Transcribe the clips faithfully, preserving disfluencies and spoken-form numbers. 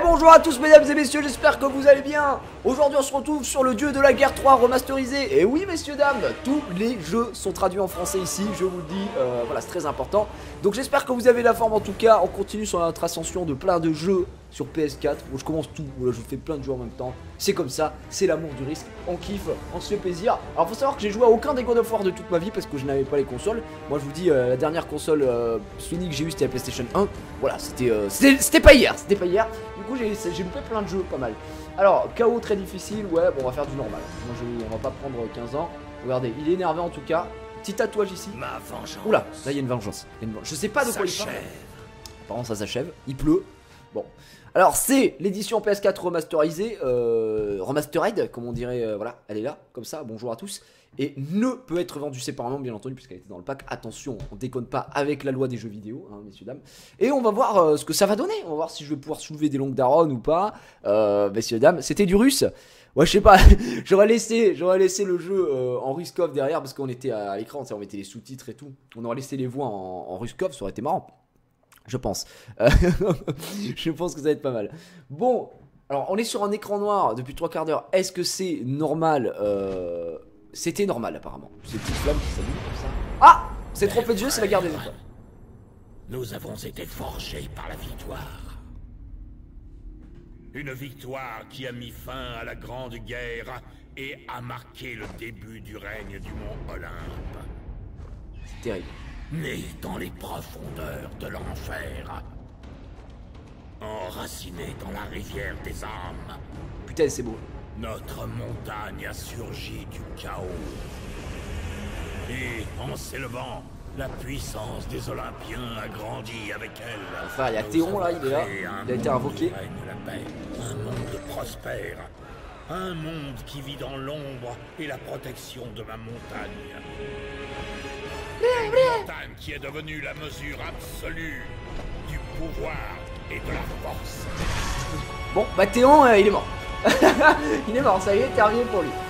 bonjour à tous mesdames et messieurs, j'espère que vous allez bien. Aujourd'hui on se retrouve sur le Dieu de la guerre trois remasterisé. Et oui messieurs dames, tous les jeux sont traduits en français ici, je vous le dis, euh, voilà c'est très important. Donc j'espère que vous avez la forme en tout cas. On continue sur notre ascension de plein de jeux sur P S quatre. Où je commence tout, voilà, je fais plein de jeux en même temps. C'est comme ça, c'est l'amour du risque, on kiffe, on se fait plaisir. Alors faut savoir que j'ai joué à aucun des God of War de toute ma vie parce que je n'avais pas les consoles. Moi je vous dis, euh, la dernière console euh, Sony que j'ai eu c'était la PlayStation un. Voilà, c'était euh, c'était pas hier, c'était pas hier. Du coup j'ai loupé plein de jeux, pas mal. Alors, K O très difficile, ouais, bon on va faire du normal. Moi je, on va pas prendre quinze ans. Regardez, il est énervé en tout cas. Petit tatouage ici. Ma vengeance. Oula, là il y a une vengeance. Il y a une vengeance. Je sais pas de quoi il parle. Apparemment ça s'achève, il pleut. Bon, alors c'est l'édition P S quatre remasterisée, euh, remastered comme on dirait, euh, voilà, elle est là, comme ça, bonjour à tous. Et ne peut être vendue séparément bien entendu puisqu'elle était dans le pack, attention, on déconne pas avec la loi des jeux vidéo, hein, messieurs dames. Et on va voir euh, ce que ça va donner, on va voir si je vais pouvoir soulever des longues daronnes ou pas, euh, messieurs dames, c'était du russe. Ouais je sais pas, j'aurais laissé, j'aurais laissé le jeu euh, en Ruskov derrière parce qu'on était à, à l'écran, on mettait les sous-titres et tout, on aurait laissé les voix en, en Ruskov, ça aurait été marrant. Je pense. Euh, je pense que ça va être pas mal. Bon, alors on est sur un écran noir depuis trois quarts d'heure. Est-ce que c'est normal euh... C'était normal apparemment. Ces petites flammes qui s'allument comme ça. Ah, c'est trompé de jeu, c'est la guerre des étoiles. Nous avons été forgés par la victoire. Une victoire qui a mis fin à la grande guerre et a marqué le début du règne du mont Olympe. C'est terrible. Né dans les profondeurs de l'enfer, enraciné dans la rivière des âmes. Putain, c'est beau. Notre montagne a surgi du chaos. Et en s'élevant, la puissance des Olympiens a grandi avec elle. Enfin, il y a Théon là, il est là. Il a été invoqué. La paix, un monde prospère. Un monde qui vit dans l'ombre et la protection de ma montagne. Une montagne qui est devenue la mesure absolue du pouvoir et de la force. Bon, bah Théon, euh, il est mort. Il est mort, ça y est, terminé pour lui.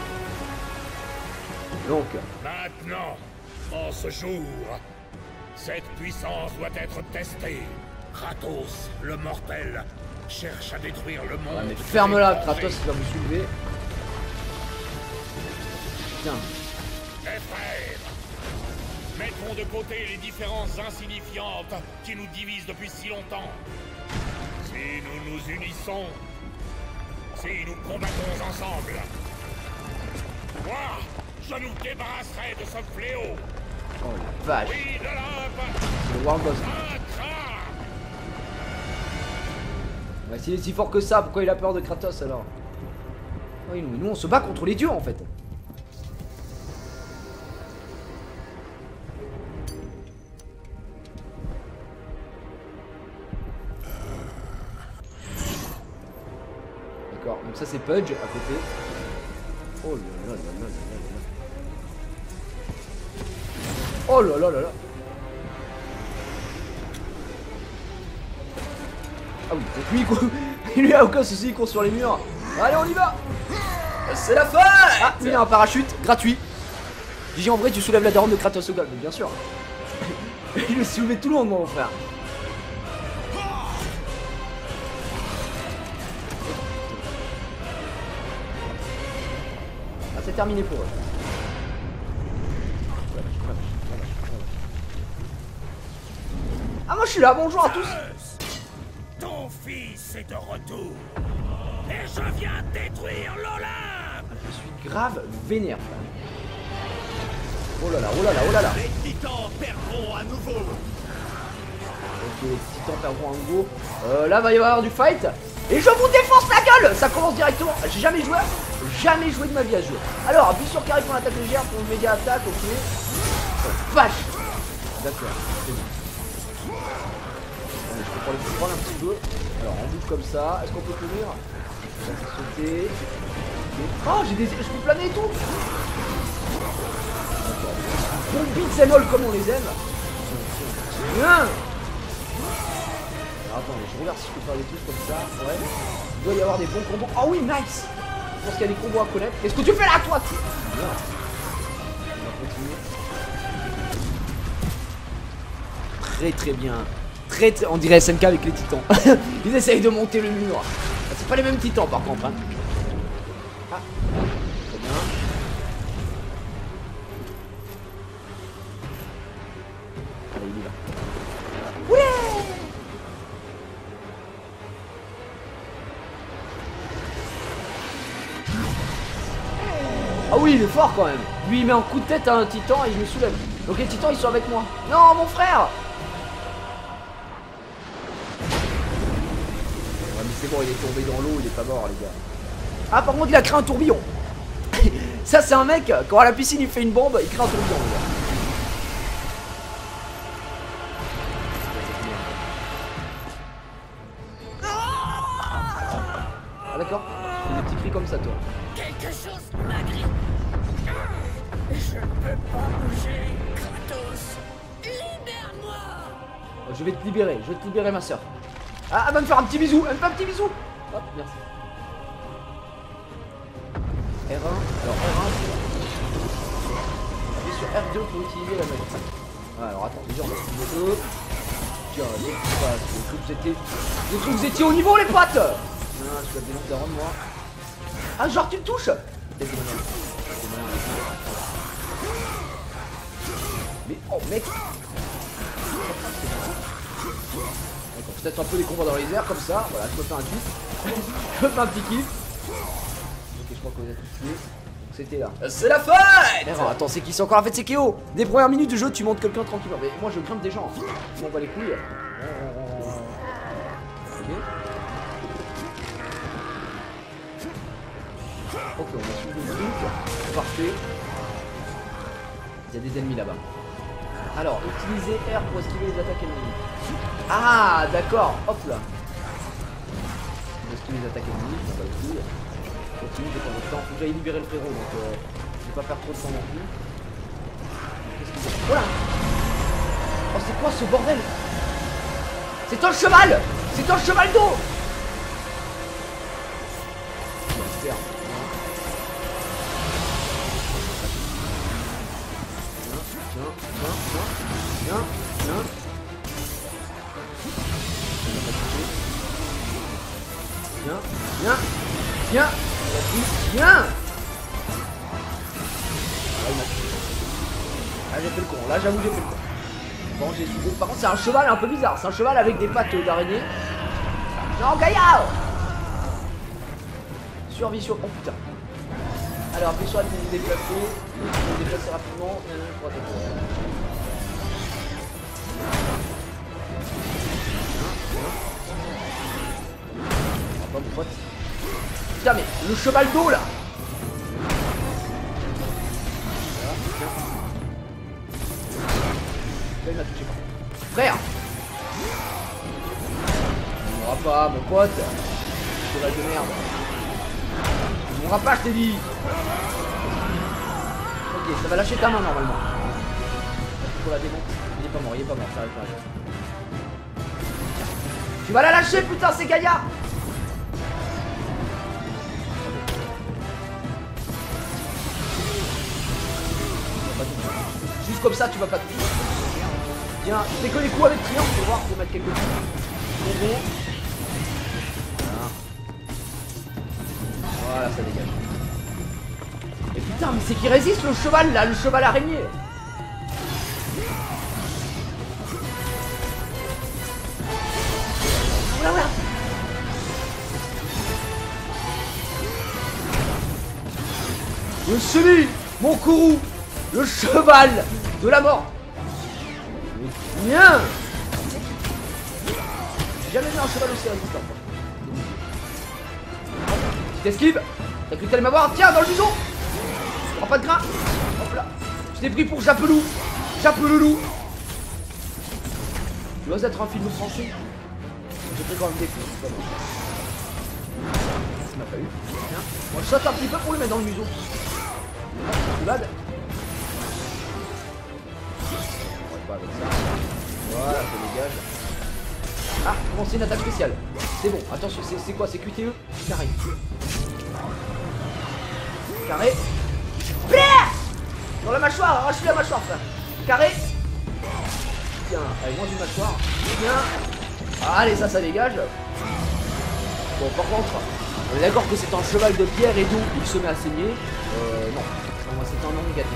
Donc. Maintenant, en ce jour, cette puissance doit être testée. Kratos, le mortel, cherche à détruire le monde. Ouais, mais ferme-la, Kratos, il va vous soulever. Putain. Mes frères, mettons de côté les différences insignifiantes qui nous divisent depuis si longtemps. Si nous nous unissons, si nous combattons ensemble, moi, je nous débarrasserai de ce fléau. Oh la vache. Oui, de l'Olympe. C'est le World Boss. Bah, s'il est si fort que ça, pourquoi il a peur de Kratos alors? Oui, nous, nous on se bat contre les dieux en fait. D'accord, donc ça c'est Pudge à côté. Oh là là là là là là. Oh là là là là. Ah oui, donc lui il court. Lui a aucun souci, il court sur les murs. Allez on y va. C'est la fin. Ah, il y a un parachute gratuit. Gigi en vrai tu soulèves la daronne de Kratos au golf, bien sûr. Il a soulevé tout le monde mon frère. Ah c'est terminé pour eux. Ah moi je suis là, bonjour à tous. Ton fils est de retour. Et je viens détruire l'Olympe. Je suis grave vénère. Oh là là, oh là là, oh là là. Les titans perdront à nouveau. Ok, les titans perdront à nouveau. Euh, là va y avoir du fight. Et je vous défonce la gueule. Ça commence directement. J'ai jamais joué, jamais joué de ma vie à ce jeu. Alors appuie sur carré pour l'attaque légère, pour le média attaque, ok. Oh, vache. D'accord, c'est bon. Allez, je peux prendre les prendre un petit peu. Alors on bouge comme ça. Est-ce qu'on peut tenir? On va sauter. Oh j'ai des. Je peux planer et tout. Bon beats and all comme on les aime. Bien. Alors attendez, je regarde si je peux faire des trucs comme ça. Ouais. Il doit y avoir des bons combos. Oh oui, nice. Je pense qu'il y a des combos à connaître. Qu'est-ce que tu fais là, toi? Bien. On va continuer. Très très bien. très, très on dirait S N K avec les titans. Ils essayent de monter le mur. Ah, c'est pas les mêmes titans par contre hein. Ah, très bien. Allez, il y va. Ouais. Ah oui, il est fort quand même. Lui, il met un coup de tête à un titan et il me soulève. Donc les titans, ils sont avec moi. Non, mon frère. Ouais, mais c'est bon, il est tombé dans l'eau, il est pas mort, les gars. Ah, par contre, il a créé un tourbillon. Ça, c'est un mec, quand à la piscine, il fait une bombe, il crée un tourbillon, les gars. Ah, d'accord. Tu fais des petits cris comme ça, toi. Quelque chose m'agrippe. Je ne peux pas bouger, Kratos. Libère-moi. Je vais te libérer, je vais te libérer, ma soeur. Ah, elle va me faire un petit bisou, elle me fait un petit bisou. Hop, merci. R un, alors R un, appuyez sur R deux pour utiliser la magie. Ah, alors attends, déjà on va se deux. Tiens, les potes, j'ai cru que vous étiez. J'ai cru que vous étiez au niveau, les potes. Ah, je dois dénoncer avant de moi. Ah, genre tu me touches. Mais oh mec. D'accord, je teste un peu les combats dans les airs comme ça. Voilà, je me fais un kiff. Je me fais un petit kiff. Ok, je crois qu'on a tous tués. C'était là. C'est la fête. Non, attends, c'est qui? C'est encore la fête, c'est Kéo. Des premières minutes de jeu, tu montes quelqu'un tranquillement. Mais moi, je grimpe des gens. Je m'en bats les couilles. Ok. Ok, on a suivi le truc. Parfait. Il y a des ennemis là-bas. Alors, utilisez R pour esquiver les attaques ennemies. Ah, d'accord. Hop là. Pour esquiver les attaques ennemies, je m'en bats les couilles. Continue de temps en temps. Faut que j'aille libérer le frérot, donc euh, je vais pas faire trop de temps non plus. Qu'est-ce que c'est? Oh là! Oh, c'est quoi ce bordel? C'est un cheval! C'est un cheval d'eau! Viens, viens, viens, viens, viens. Viens, viens, viens, viens. Ah, j'ai fait le con, là j'avoue j'ai fait le con. Bon, j'ai suivi. Par contre c'est un cheval un peu bizarre, c'est un cheval avec des pattes d'araignée. Non, Gaïa. Survie sur... Oh putain. Alors appuie sur la pour vous déplacer. Pour vous déplacer rapidement. Pour attaquer. Pas mon pote. Putain mais le cheval d'eau là. Là il m'a touché. Frère. Tu mourras pas mon pote. Cheval de merde. Tu mourras pas je t'ai dit. Ok ça va lâcher ta main normalement. Pour la démon. Il est pas mort, il est pas mort, ça arrive pas. Tu vas la lâcher putain c'est Gaïa. Juste comme ça tu vas pas toucher. Viens, je fais que les coups avec triangle pour voir pour mettre quelques coups. Bon bon. Voilà. Voilà ça dégage. Et putain mais c'est qui résiste le cheval là, le cheval araignée. Voilà voilà. Le celui, mon courroux, le cheval de la mort. Viens. J'ai jamais vu un cheval aussi résistant. Tu t'esquives. T'as cru que t'allais m'avoir. Tiens, dans le bison. Prends pas de grain. Hop là. Je t'ai pris pour Japelou. Japelou. Tu dois être un film français. J'ai pris quand même des coups. Ça m'a pas eu. Tiens. Moi je saute un petit peu pour le mettre dans le museau. Tu bad. Pas avec ça. Voilà, ça dégage. Ah, commencer une attaque spéciale. C'est bon, attention, c'est quoi? C'est Q T E? Carré. Carré. Dans la mâchoire, arrache-lui la mâchoire, frère. Carré. Tiens, allez, moins une mâchoire. Tiens. Allez, ça, ça dégage. Bon, par contre, on est d'accord que c'est un cheval de pierre et d'eau. Il se met à saigner. Euh, non. non c'est un non négatif.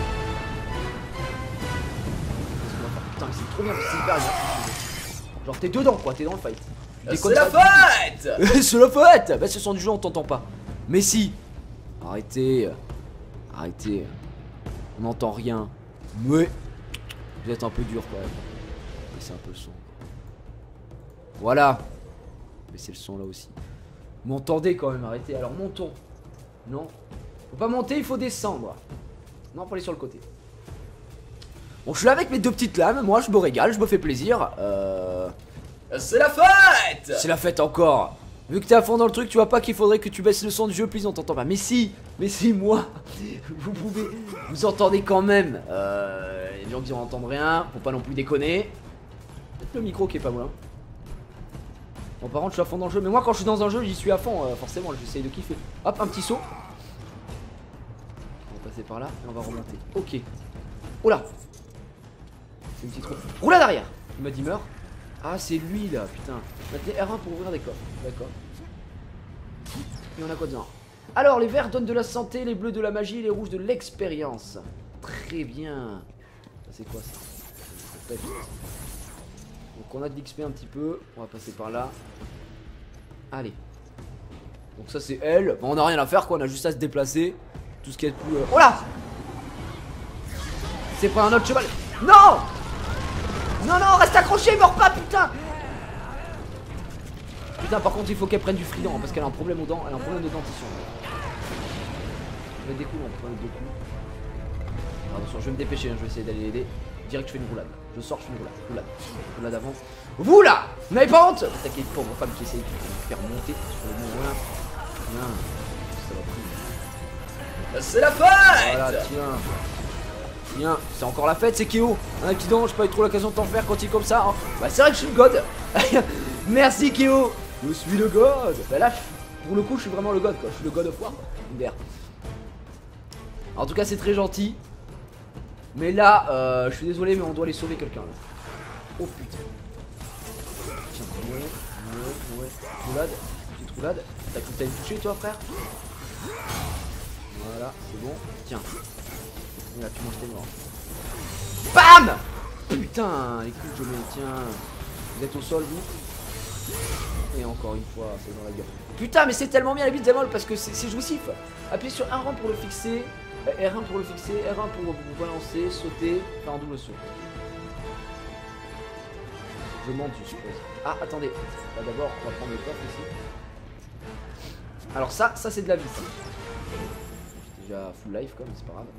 Putain, mais c'est trop bien, c'est hyper bien. Genre, t'es dedans, quoi, t'es dans le fight. C'est la fête. C'est la fête. Bah, ce son du jeu, on t'entend pas. Mais si. Arrêtez. Arrêtez. On n'entend rien. Mais. Vous êtes un peu dur, quand même. Baissez un peu le son. Voilà. Baissez le son là aussi. M'entendez quand même, arrêtez. Alors montons. Non. Faut pas monter, il faut descendre. Non, faut aller sur le côté. Bon, je suis là avec mes deux petites lames. Moi, je me régale, je me fais plaisir. Euh... C'est la fête. C'est la fête encore. Vu que t'es à fond dans le truc, tu vois pas qu'il faudrait que tu baisses le son du jeu, puis on t'entend pas. Mais si, mais si, moi, vous pouvez, vous entendez quand même. Euh, les gens qui n'entendent rien, faut pas non plus déconner. Peut-être le micro qui est pas loin. Bon, par contre, je suis à fond dans le jeu. Mais moi, quand je suis dans un jeu, j'y suis à fond. Euh, forcément, j'essaye de kiffer. Hop, un petit saut. On va passer par là et on va remonter. Ok. Oh là. C'est une petite roue. Roulade arrière. Il m'a dit meurt. Ah, c'est lui là, putain. Maintenez R un pour ouvrir des coffres. D'accord. Et on a quoi dedans? Alors, les verts donnent de la santé, les bleus de la magie, les rouges de l'expérience. Très bien. Ça, c'est quoi ça? Donc, on a de l'X P un petit peu. On va passer par là. Allez. Donc, ça, c'est elle. Bon, on a rien à faire quoi, on a juste à se déplacer. Tout ce qui est plus. Euh... Oh là! C'est pas un autre cheval. Non! Non, non, reste accroché, meurs pas, putain! Putain, par contre, il faut qu'elle prenne du friand parce qu'elle a un problème aux dents, elle a un problème de dentition. Je vais mettre des coups, on peut mettre deux coups. Attention, je vais me dépêcher, hein, je vais essayer d'aller l'aider. Direct, je fais une roulade. Je sors, je fais une roulade. Roulade. Roulade avant. Vous là! Vous n'avez pas honte? Attaquez une pauvre femme qui essaye de me faire monter sur le bon voilà. Tiens. Ça va plus. C'est la fête. Voilà, tiens. Tiens, c'est encore la fête, c'est Keo. Un petit don, j'ai pas eu trop l'occasion de t'en faire quand il est comme ça. Hein. Bah, c'est vrai que je suis le god. Merci Keo. Je suis le god. Bah là, je, pour le coup, je suis vraiment le god, quoi. Je suis le god of war. En tout cas, c'est très gentil. Mais là, euh, je suis désolé, mais on doit aller sauver quelqu'un. Oh putain. Tiens, ouais, ouais, ouais. Roulade, petite roulade. T'as cru que t'allais me toucher, toi, frère? Voilà, c'est bon. Tiens. Il a pu manger tes morts. BAM! Putain, les coups que je mets, tiens. Vous êtes au sol, vous? Et encore une fois, c'est dans la gueule. Putain, mais c'est tellement bien la bite d'Amol parce que c'est jouissif. Appuyez sur un rang pour le fixer, R un pour le fixer, R un pour vous balancer, sauter, faire un double saut. Je monte, je suppose. Ah, attendez. Bah, d'abord, on va prendre le coffre ici. Alors ça, ça c'est de la vie. J'ai déjà full life comme, c'est pas grave.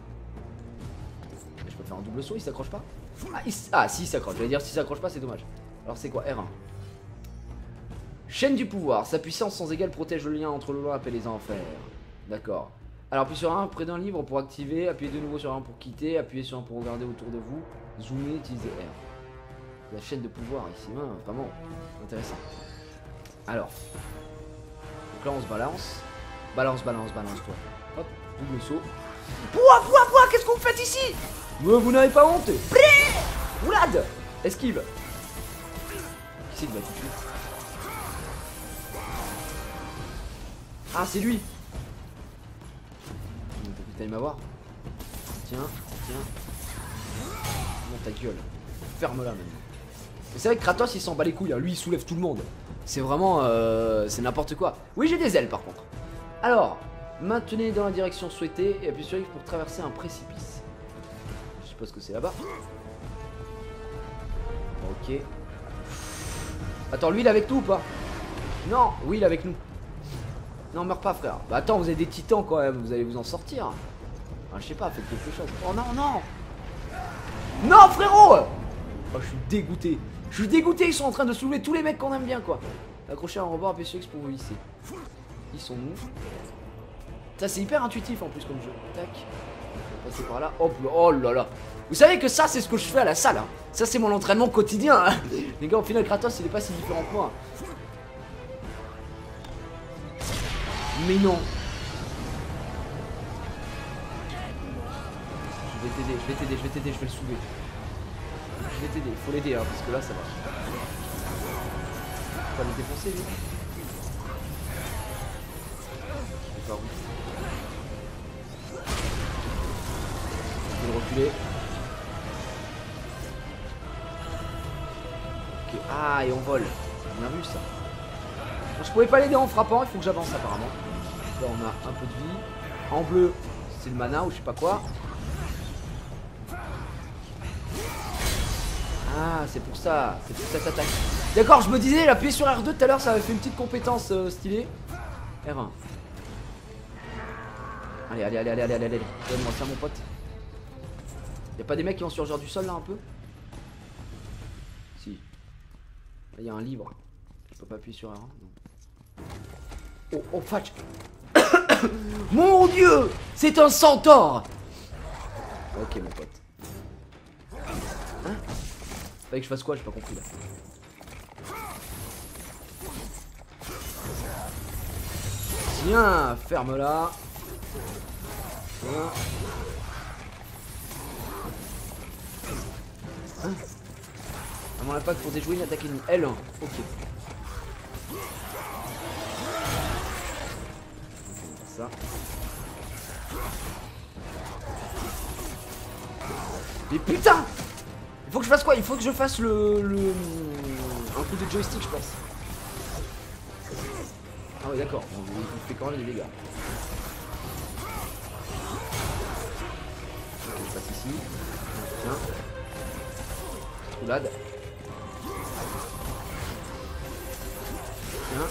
Je peux faire un double saut, il s'accroche pas? Ah, il... ah si, il s'accroche. Je vais dire, si il s'accroche pas, c'est dommage. Alors c'est quoi? R un. Chaîne du pouvoir. Sa puissance sans égale protège le lien entre le l'Olympe et les enfers. D'accord. Alors appuie sur un près d'un livre pour activer. Appuyez de nouveau sur un pour quitter. Appuyez sur un pour regarder autour de vous. Zoomer, utilisez R. La chaîne de pouvoir ici. Ouais, vraiment intéressant. Alors. Donc là on se balance. Balance, balance, balance toi. Hop, double saut. Pouah, pouah, pouah, qu'est-ce que vous faites ici? Mais vous n'avez pas honte. Roulade. Esquive. Qui c'est qui va tout de suite? Ah, c'est lui. T'as allé m'avoir. Tiens, tiens. Non, ta gueule. Ferme-la maintenant. C'est vrai que Kratos il s'en bat les couilles, hein. Lui il soulève tout le monde. C'est vraiment euh, c'est n'importe quoi. Oui, j'ai des ailes par contre. Alors, maintenez dans la direction souhaitée et appuyez sur X pour traverser un précipice. Je suppose que c'est là-bas. Ok. Attends, lui il est avec nous ou pas? Non, oui il est avec nous. Non, meurs pas frère. Bah attends, vous avez des titans quand même, vous allez vous en sortir. Ah, je sais pas, faites quelque chose. Oh non, non. Non frérot. Oh, je suis dégoûté. Je suis dégoûté, ils sont en train de soulever tous les mecs qu'on aime bien quoi. Accrochez un rebord, appuyez sur X pour vous hisser. Ils sont nous. Ça c'est hyper intuitif en plus comme jeu. Tac. On va passer par là. Hop, oh là là. Vous savez que ça c'est ce que je fais à la salle. Hein. Ça c'est mon entraînement quotidien. Hein. Les gars, au final Kratos il est pas si différent que moi. Mais non. Je vais t'aider, je vais t'aider, je vais t'aider, je vais le soulever. Je vais t'aider, il faut l'aider hein, parce que là ça va. pas le défoncer lui. Je vais pas où. Je vais le reculer. Ok, ah et on vole. On a vu ça. Bon, je pouvais pas l'aider en frappant, il faut que j'avance apparemment. Là on a un peu de vie. En bleu, c'est le mana ou je sais pas quoi. Ah, c'est pour ça, c'est pour cette attaque. D'accord, je me disais, l'appuyer sur R deux tout à l'heure, ça avait fait une petite compétence euh, stylée. R un. Allez, allez, allez, allez, allez, allez, allez. Donne-moi ça, mon pote. Y'a pas des mecs qui vont surgir du sol là un peu? Si. Là, y a un livre. Je peux pas appuyer sur R un. Non. Oh, oh, Fatch. Mon dieu, c'est un centaure. Ok, mon pote. Hein? Fallait que je fasse quoi? J'ai pas compris là. Tiens, ferme-la. Voilà. Hein? À mon impact pour déjouer une attaque ennemie. L un. Ok. Ça. Mais putain! Il faut que je fasse quoi? Il faut que je fasse le, le... un coup de joystick je pense. Ah oui d'accord, bon, il fait quand même des dégâts. Je passe ici. Tiens. Roulade. Tiens.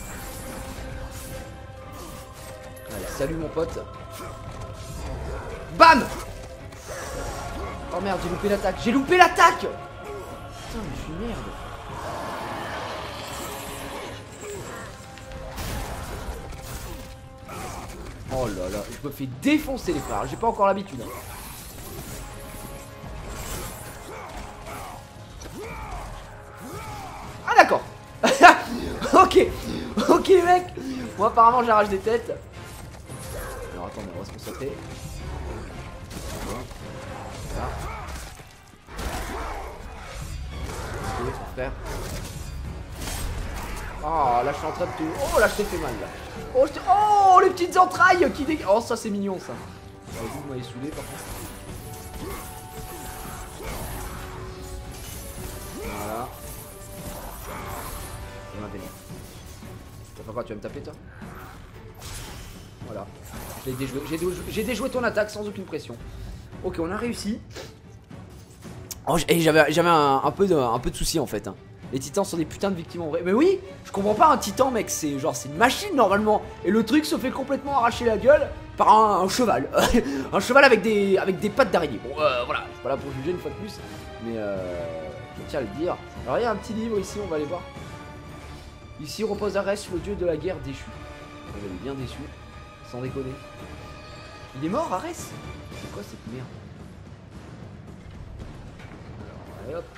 Allez, salut mon pote. Bam! Oh merde, j'ai loupé l'attaque. J'ai loupé l'attaque! Putain, mais je suis merde. Oh là là, je me fais défoncer les frères. J'ai pas encore l'habitude. Hein. Ah d'accord. Ok. Ok mec. Moi apparemment j'arrache des têtes. Alors attends, on va se concentrer. Voilà. Ok, frère. Oh là je suis en train de te... Oh là je t'ai fait mal là. Oh, je t'ai... Oh les petites entrailles qui dégagent. Oh ça c'est mignon ça. Vous m'avez saoulé par contre. Voilà. C'est ma vénère. Ça fait quoi, tu vas me taper toi? Voilà. J'ai déjoué, j'ai déjoué, j'ai déjoué ton attaque sans aucune pression. Ok, on a réussi. Oh, et j'avais j'avais un, un peu de un peu de soucis en fait. Hein. Les titans sont des putains de victimes en vrai. Mais oui, je comprends pas un titan mec, c'est genre c'est une machine normalement. Et le truc se fait complètement arracher la gueule par un, un cheval. Un cheval avec des avec des pattes d'araignée. Bon euh, voilà, je suis pas là pour juger une fois de plus. Mais euh, je tiens à le dire. Alors il y a un petit livre ici, on va aller voir. Ici repose Arès, le dieu de la guerre déchu. Vous avez bien déçu, sans déconner. Il est mort Arès? C'est quoi cette merde? Alors, allez hop.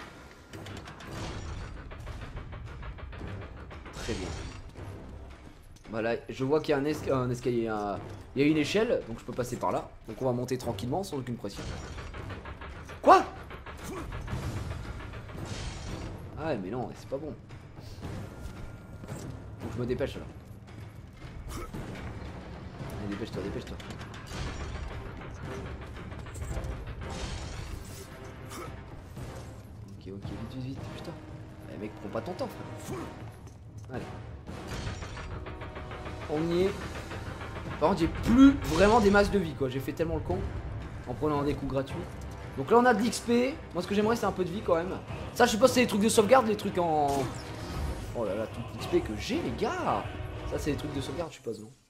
Très bien. Voilà, je vois qu'il y a un, es un escalier, un... il y a une échelle, donc je peux passer par là. Donc on va monter tranquillement, sans aucune pression. Quoi? Ah mais non, c'est pas bon. Faut que je me dépêche là. Allez, dépêche-toi, dépêche-toi. Ok, ok, vite, vite, vite, putain. Eh mec, prends pas ton temps, frère. Allez. On y est. Par contre, j'ai plus vraiment des masses de vie, quoi. J'ai fait tellement le con en prenant des coups gratuits. Donc là, on a de l'X P. Moi, ce que j'aimerais, c'est un peu de vie quand même. Ça, je sais pas si c'est les trucs de sauvegarde, les trucs en... Oh là là, tout l'X P que j'ai, les gars. Ça, c'est les trucs de sauvegarde, je suppose, non?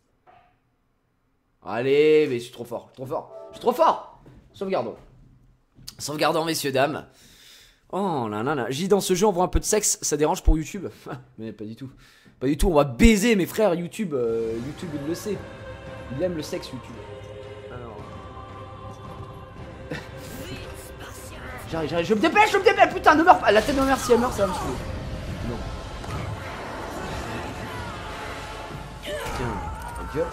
Allez, mais je suis trop fort, trop fort. Je suis trop fort. Sauvegardons. Sauvegardons, messieurs, dames. Oh là là là. J'ai dit dans ce jeu, on voit un peu de sexe. Ça dérange pour YouTube? Mais pas du tout. Pas du tout, on va baiser, mes frères. YouTube, euh, YouTube, il le sait. Il aime le sexe, YouTube. Alors... J'arrive, j'arrive, je me dépêche, je me dépêche, putain, ne meurs pas. La tête de ma mère, si elle meurt, ça va me saouler. Non. Tiens, ta gueule.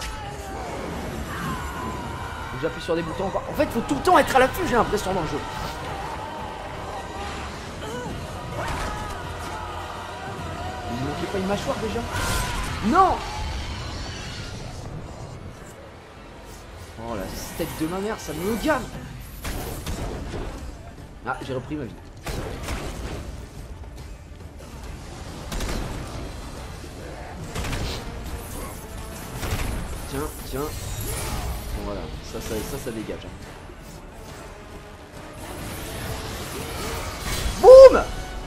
J'appuie sur des boutons encore. En fait, faut tout le temps être à l'affût, j'ai l'impression dans le jeu. Il manquait C'était pas une mâchoire déjà? Non! Oh la steak de ma mère, ça me gamme. Ah, j'ai repris ma vie. Tiens, tiens. Bon, voilà, ça, ça, ça, ça dégage. Hein. Boum!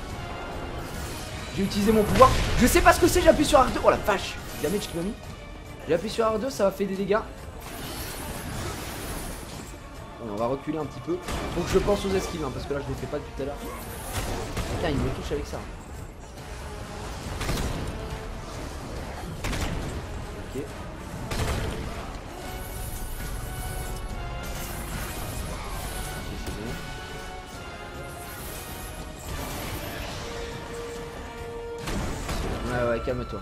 J'ai utilisé mon pouvoir. Je sais pas ce que c'est, j'appuie sur R deux. Oh la vache! Damage qui m'a mis. J'ai appuyé sur R deux, ça m'a fait des dégâts. Bon, on va reculer un petit peu. Faut que je pense aux esquives, hein, parce que là je ne les fais pas depuis tout à l'heure. Putain, il me touche avec ça. Ok. Ouais, ouais, calme-toi.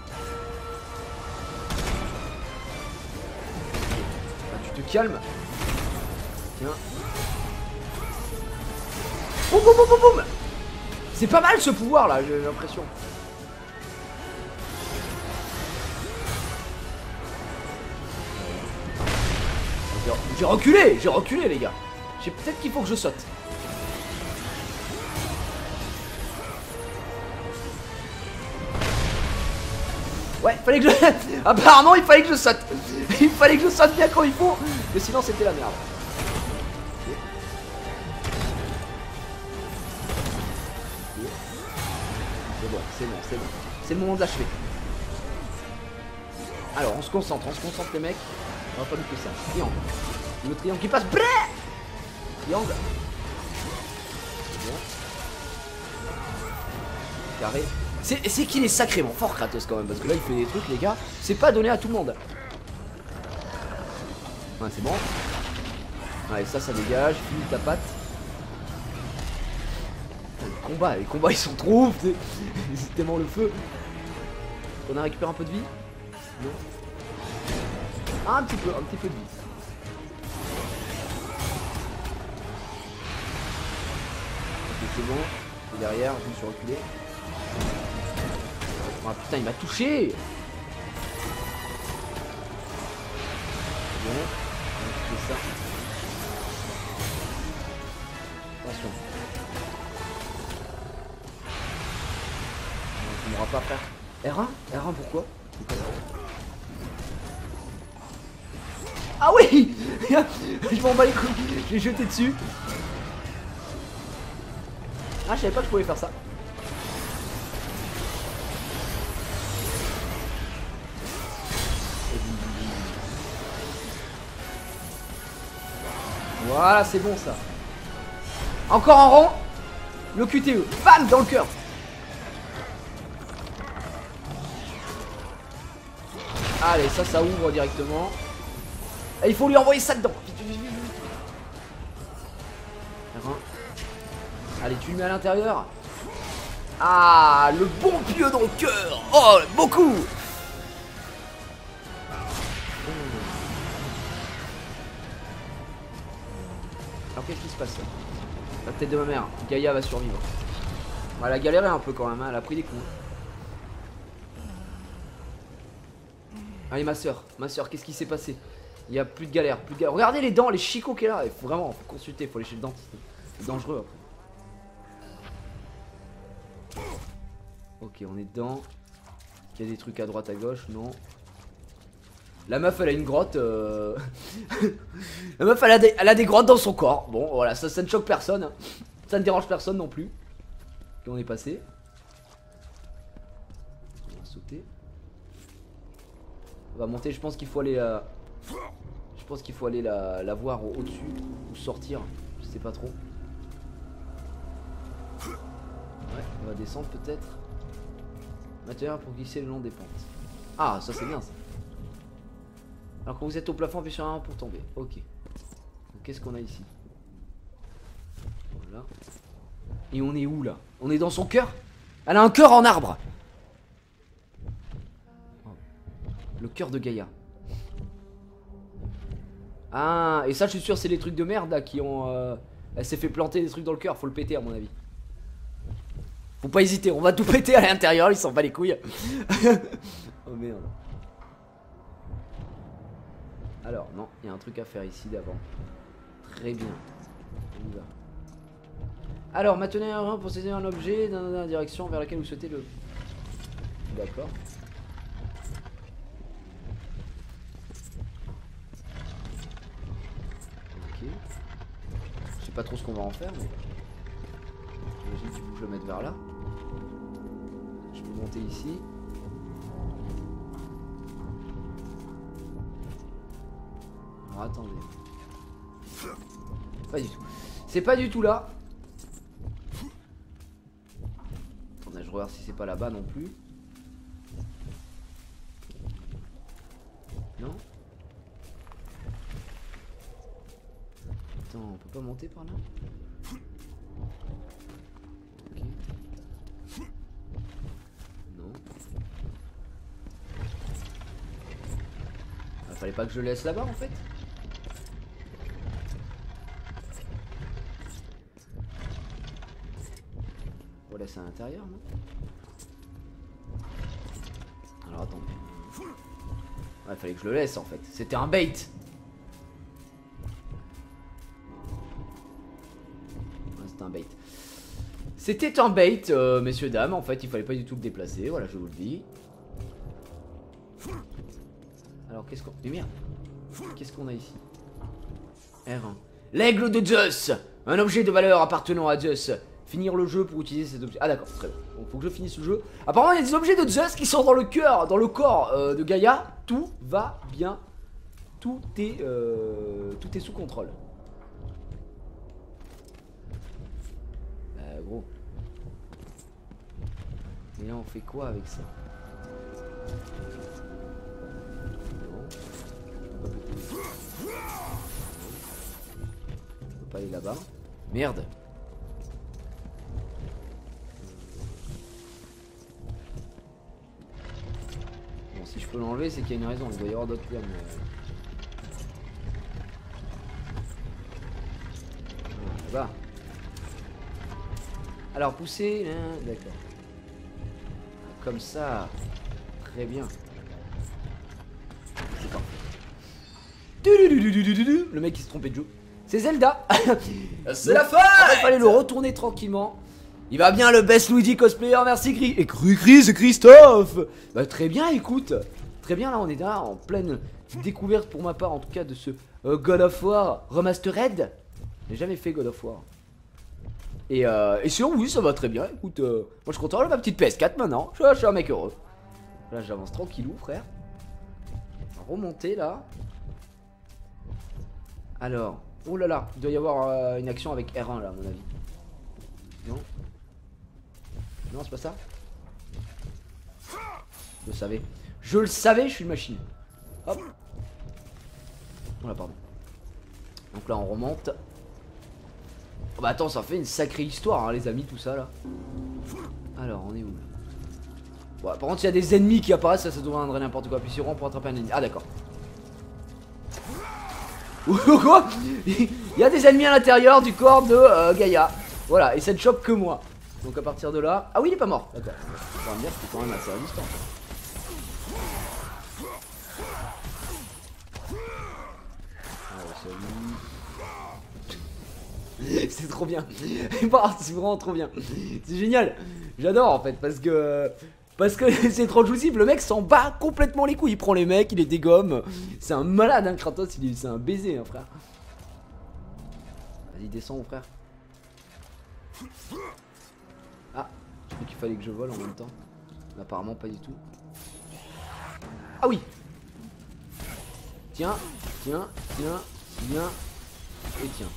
Ah, tu te calmes. Tiens. Boum, boum, boum, boum, boum. C'est pas mal ce pouvoir là, j'ai l'impression. J'ai reculé, j'ai reculé les gars. J'ai peut-être qu'il faut que je saute. Ouais, fallait que je... Apparemment, il fallait que je saute. Il fallait que je saute bien quand il faut. Mais sinon, c'était la merde. C'est bon, c'est bon, c'est bon. C'est le moment de l'achever. Alors, on se concentre, on se concentre les mecs. On va pas louper ça. Triangle. Le triangle qui passe. Blé triangle. Bon. Carré. C'est qu'il est sacrément fort Kratos quand même, parce que là il fait des trucs les gars, c'est pas donné à tout le monde. Ouais, c'est bon. Ouais, ça ça dégage, finis ta patte. Les combats, les combats ils sont trop ouf, c'est tellement le feu. On a récupéré un peu de vie. Non. Ah, un petit peu, un petit peu de vie. Ok, c'est bon. Et derrière, je me suis reculé. Ah putain, il m'a touché. Bon, on va toucher ça. Attention. On ne pourra pas faire. R un R un pourquoi? Ah oui. Je m'en bats les couilles. Je l'ai jeté dessus. Ah, je savais pas que je pouvais faire ça. Voilà, c'est bon ça. Encore en rond. Le Q T E. Bam, dans le cœur. Allez, ça, ça ouvre directement. Et il faut lui envoyer ça dedans. Allez, tu le mets à l'intérieur. Ah, le bon pieu dans le cœur. Oh, beaucoup. Alors qu'est-ce qui se passe là? La tête de ma mère, Gaïa va survivre. Elle a galéré un peu quand même, hein. Elle a pris des coups. Allez ma soeur, ma soeur, qu'est-ce qui s'est passé? Il n'y a plus de galère, plus de galère. Regardez les dents, les chicots qu'il y a là. Il faut vraiment faut consulter, il faut aller chez le dentiste. C'est dangereux après. Ok, on est dedans. Il y a des trucs à droite, à gauche, non. La meuf elle a une grotte euh... La meuf elle a, des, elle a des grottes dans son corps. Bon voilà, ça, ça ne choque personne. Ça ne dérange personne non plus. Et on est passé. On va sauter. On va monter, je pense qu'il faut aller euh... Je pense qu'il faut aller la, la voir au-dessus. Ou sortir, je sais pas trop. Ouais, on va descendre peut-être. Matériel pour glisser le long des pentes. Ah ça c'est bien ça. Alors quand vous êtes au plafond, appuyez sur un pour tomber. Ok. Qu'est-ce qu'on a ici? Voilà. Et on est où là? On est dans son cœur? Elle a un cœur en arbre. Le cœur de Gaïa. Ah, et ça je suis sûr c'est les trucs de merde là qui ont... Euh... Elle s'est fait planter des trucs dans le cœur, faut le péter à mon avis. Faut pas hésiter, on va tout péter à l'intérieur, il s'en bat les couilles. Oh merde. Alors, non, il y a un truc à faire ici d'avant. Très bien. On y va. Alors, maintenez un rang pour saisir un objet dans la direction vers laquelle vous souhaitez le... D'accord. Ok. Je sais pas trop ce qu'on va en faire, mais... J'imagine qu'il faut que je le mette vers là. Je peux monter ici. Alors, attendez. Pas du tout. C'est pas du tout là. Attendez, je regarde si c'est pas là-bas non plus. Non. Attends, on peut pas monter par là? Ok. Non. Ah, fallait pas que je le laisse là-bas en fait. On laisse à l'intérieur, non? Alors attendez. Ouais, fallait que je le laisse en fait. C'était un bait. Ouais, c'était un bait. C'était un bait, euh, messieurs, dames. En fait, il fallait pas du tout le déplacer. Voilà, je vous le dis. Alors, qu'est-ce qu'on... Mais merde. Qu'est-ce qu'on a ici? R un. L'aigle de Zeus. Un objet de valeur appartenant à Zeus. Finir le jeu pour utiliser cet objet. Ah d'accord, très bien. Donc faut que je finisse le jeu. Apparemment il y a des objets de Zeus qui sont dans le cœur, dans le corps euh, de Gaïa. Tout va bien. Tout est, euh, tout est sous contrôle. Bah gros. Et là on fait quoi avec ça? Non. Je peux pas aller là-bas. Merde. Si je peux l'enlever, c'est qu'il y a une raison. Il doit y avoir d'autres plans. Mais... Là-bas. Alors, pousser. D'accord. Comme ça. Très bien. C'est parfait. Le mec qui se trompait de jeu. C'est Zelda. C'est la fin. Il fallait le retourner tranquillement. Il va bien le best Luigi cosplayer, merci Cri. Et Cri Cri, c'est Christophe. Bah très bien, écoute. Très bien, là on est là en pleine découverte pour ma part en tout cas de ce euh, God of War Remastered. J'ai jamais fait God of War. Et, euh, et sinon oui ça va très bien, écoute, euh, moi je suis content de ma petite P S quatre maintenant, je, je suis un mec heureux. Là j'avance tranquillou frère. On va remonter là. Alors, oh là là, il doit y avoir euh, une action avec R un là à mon avis. Non. Non, c'est pas ça. Je le savais. Je le savais, je suis une machine. Hop. Voilà, pardon. Donc là, on remonte. Oh, bah attends, ça fait une sacrée histoire, hein, les amis, tout ça là. Alors, on est où là? Bon, par contre, il y a des ennemis qui apparaissent, ça, ça deviendrait n'importe quoi. Puis si on pour attraper un ennemi. Ah, d'accord. Quoi? Il y a des ennemis à l'intérieur du corps de euh, Gaïa. Voilà, et ça ne choque que moi. Donc à partir de là... Ah oui, il est pas mort. D'accord. On va me dire que c'est quand même assez résistant. Ah, c'est trop bien. C'est vraiment trop bien. C'est génial. J'adore en fait parce que... Parce que c'est trop jouissif. Le mec s'en bat complètement les couilles. Il prend les mecs, il les dégomme. C'est un malade hein, Kratos. C'est un baiser hein, frère. Vas-y descends mon frère. Ah, je crois qu'il fallait que je vole en même temps. Mais apparemment pas du tout. Ah oui. Tiens, tiens, tiens, tiens. Et tiens.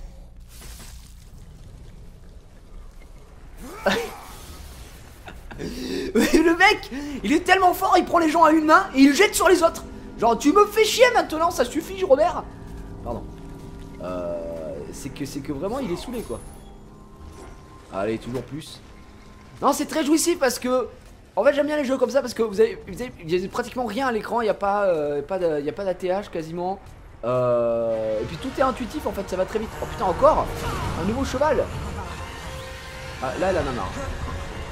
Le mec, il est tellement fort, il prend les gens à une main et il jette sur les autres. Genre tu me fais chier maintenant, ça suffit Robert. Pardon. Euh, c'est que c'est que vraiment il est saoulé quoi. Allez, toujours plus. Non, c'est très jouissif parce que en fait j'aime bien les jeux comme ça parce que vous avez, vous avez, vous avez pratiquement rien à l'écran, il n'y a pas euh, pas de, il y a pas d'A T H quasiment. Euh, et puis tout est intuitif en fait, ça va très vite. Oh putain encore un nouveau cheval. Ah, là elle en a marre.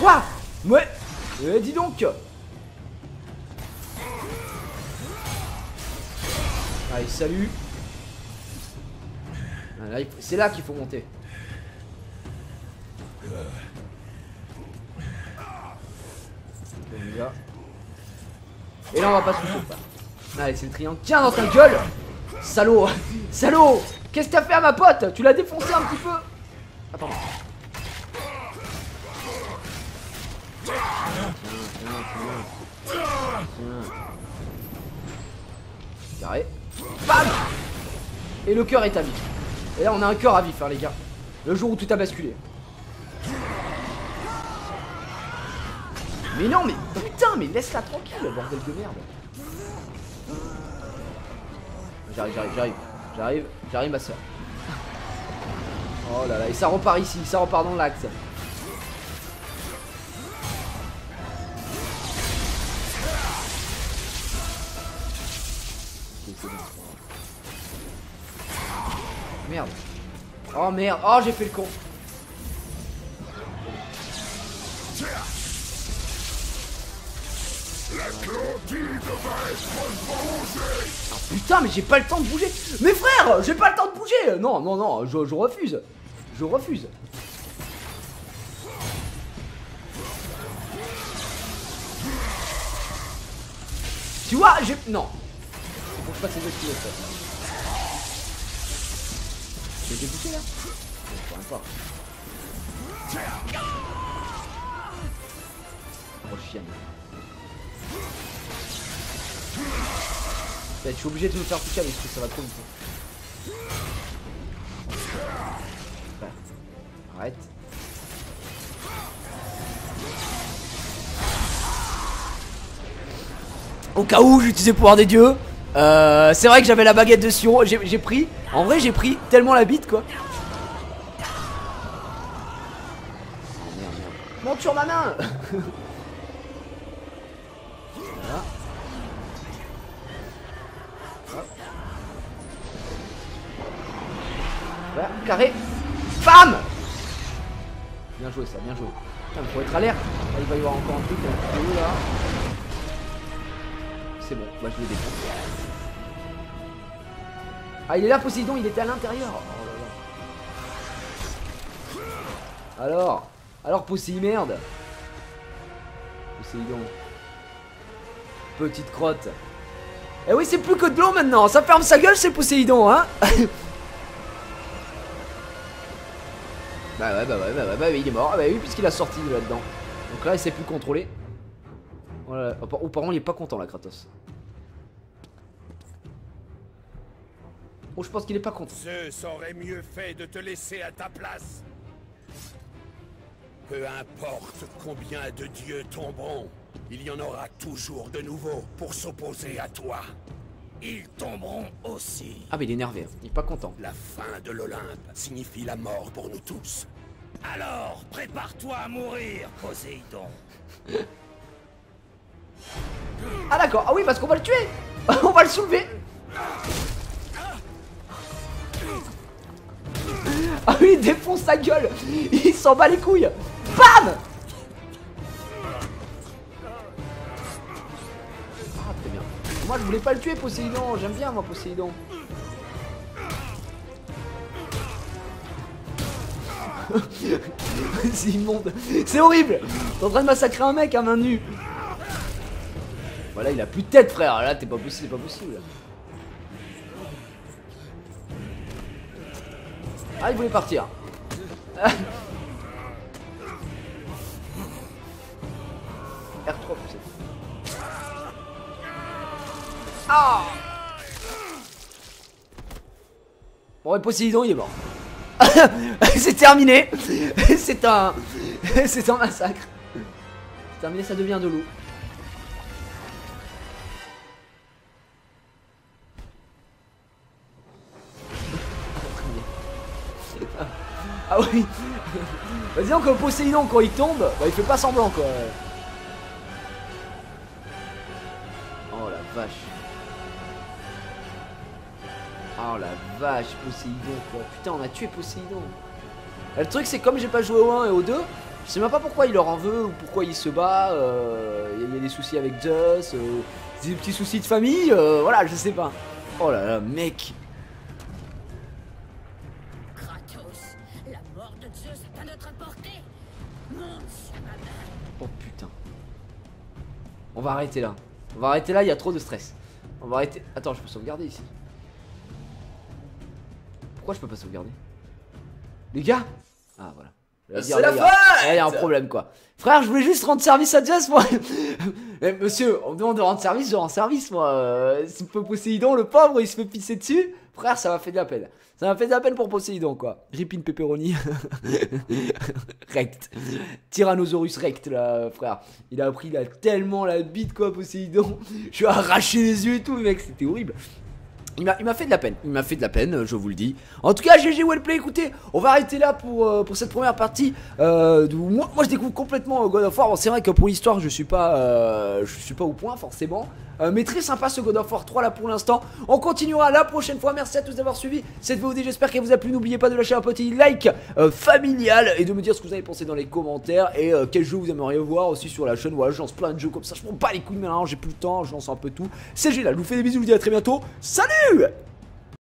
Quoi? Ouais. Eh, dis donc. Allez, salut. Ah, c'est là qu'il faut monter. On y va. Et là on va pas se couper. Allez, c'est le triangle. Tiens dans ta gueule. Salaud. Salaud. Qu'est-ce que t'as fait à ma pote? Tu l'as défoncé un petit peu. Attends. Tiens, tiens, tiens, tiens. Carré. Bam. Et le cœur est à vif. Et là on a un cœur à vif hein, les gars. Le jour où tout a basculé. Mais non mais putain mais laisse-la tranquille bordel de merde. J'arrive, j'arrive, j'arrive. J'arrive, j'arrive ma soeur. Oh là là, et ça repart ici, ça repart dans l'axe. Merde. Oh merde, oh j'ai fait le con. Ah putain mais j'ai pas le temps de bouger. Mais frère, j'ai pas le temps de bouger. Non non non, je, je refuse. Je refuse. Tu vois, j'ai... Non. Faut que je fasse les autres pilotes. J'ai débouché là. Non, quand même pas. Oh le chien. Je suis obligé de me faire toucher avec ce que ça va trop vite. Arrête. Au cas où j'utilisais le pouvoir des dieux, euh, c'est vrai que j'avais la baguette de Sion. J'ai pris, en vrai j'ai pris tellement la bite quoi. Oh merde, merde. Monte sur ma main. Voilà. Voilà, carré. Bam. Bien joué ça, bien joué. Putain, faut être alerte. Là, il va y avoir encore un truc là. C'est bon, bah je le défonce. Ah il est là Poséidon, il était à l'intérieur. Oh là là. Alors, alors Poséidon merde. Poséidon. Petite crotte. Eh oui c'est plus que de l'eau maintenant, ça ferme sa gueule c'est Poséidon hein. Bah ouais, bah ouais, bah ouais, bah ouais, il est mort. Ah bah oui, puisqu'il a sorti de là-dedans. Donc là, il sait plus contrôler. Voilà. Oh, par contre, il est pas content là, Kratos. Oh, je pense qu'il est pas content. Zeus aurait mieux fait de te laisser à ta place. Peu importe combien de dieux tomberont, il y en aura toujours de nouveaux pour s'opposer à toi. Ils tomberont aussi. Ah mais il est énervé, il est pas content. La fin de l'Olympe signifie la mort pour nous tous. Alors, prépare-toi à mourir, Poséidon. Ah d'accord, ah oui parce qu'on va le tuer. On va le soulever. Ah oui, il défonce sa gueule. Il s'en bat les couilles. Bam. Moi je voulais pas le tuer Poséidon, j'aime bien moi Poséidon. C'est immonde, c'est horrible. T'es en train de massacrer un mec à main nue. Voilà il a plus de tête frère, là t'es pas possible, c'est pas possible. Ah il voulait partir. R trois peut-être. Ah bon et Poséidon il est mort. C'est terminé. C'est un c'est un massacre. C'est terminé, ça devient de l'eau. Ah oui. Bah disons que Poséidon quand il tombe, bah il fait pas semblant quoi. Oh la vache. Oh la vache, Poséidon quoi. Putain on a tué Poséidon. Et le truc c'est comme j'ai pas joué au un et au deux, Je sais même pas pourquoi il leur en veut ou pourquoi il se bat. Il euh, y, y a des soucis avec Zeus, euh, des petits soucis de famille, euh, voilà, je sais pas. Oh là là, mec. Kratos, la mort de Zeus est à notre portée. Monte sur ma main. Oh putain. On va arrêter là. On va arrêter là, il y a trop de stress. On va arrêter. Attends, je peux sauvegarder ici. Pourquoi je peux pas sauvegarder? Les gars? Ah voilà. C'est la fête! Il y a un problème quoi. Frère, je voulais juste rendre service à Zeus moi. Mais monsieur, on me demande de rendre service, je rends service moi. Euh, si peu Poséidon, le pauvre, il se fait pisser dessus. Frère, ça m'a fait de la peine. Ça m'a fait de la peine pour Poséidon quoi. Ripin pepperoni. Rect. Tyrannosaurus rect là, frère. Il a pris là, tellement la bite quoi, Poséidon. Je lui ai arraché les yeux et tout, mec, c'était horrible. Il m'a fait de la peine, il m'a fait de la peine, je vous le dis. En tout cas, G G Wellplay, écoutez, on va arrêter là pour, euh, pour cette première partie. euh, moi, moi, je découvre complètement God of War. Bon, c'est vrai que pour l'histoire, je suis pas euh, je suis pas au point, forcément. Euh, mais très sympa ce God of War trois là pour l'instant. On continuera la prochaine fois. Merci à tous d'avoir suivi cette V O D, j'espère qu'elle vous a plu. N'oubliez pas de lâcher un petit like euh, familial et de me dire ce que vous avez pensé dans les commentaires. Et euh, quel jeu vous aimeriez voir aussi sur la chaîne. Voilà, je lance plein de jeux comme ça. Je prends pas les couilles, mais maintenant j'ai plus le temps, je lance un peu tout. C'est génial, je vous fais des bisous, je vous dis à très bientôt. Salut!